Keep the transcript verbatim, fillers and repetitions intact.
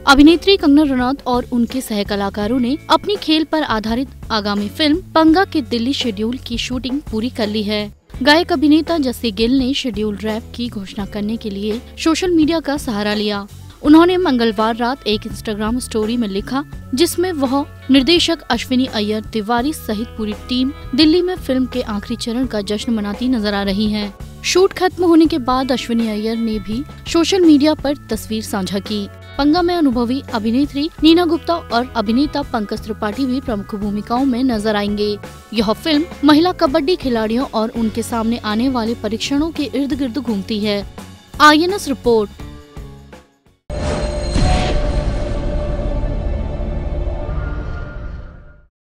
अभिनेत्री कंगना रनौत और उनके सह कलाकारों ने अपनी खेल पर आधारित आगामी फिल्म पंगा के दिल्ली शेड्यूल की शूटिंग पूरी कर ली है। गायक अभिनेता जस्सी गिल ने शेड्यूल रैप की घोषणा करने के लिए सोशल मीडिया का सहारा लिया। उन्होंने मंगलवार रात एक इंस्टाग्राम स्टोरी में लिखा, जिसमें वह निर्देशक अश्विनी अय्यर तिवारी सहित पूरी टीम दिल्ली में फिल्म के आखिरी चरण का जश्न मनाती नजर आ रही है। शूट खत्म होने के बाद अश्विनी अय्यर ने भी सोशल मीडिया पर तस्वीर साझा की। पंगा में अनुभवी अभिनेत्री नीना गुप्ता और अभिनेता पंकज त्रिपाठी भी प्रमुख भूमिकाओं में नजर आएंगे। यह फिल्म महिला कबड्डी खिलाड़ियों और उनके सामने आने वाले परीक्षणों के इर्द गिर्द घूमती है। I N S report.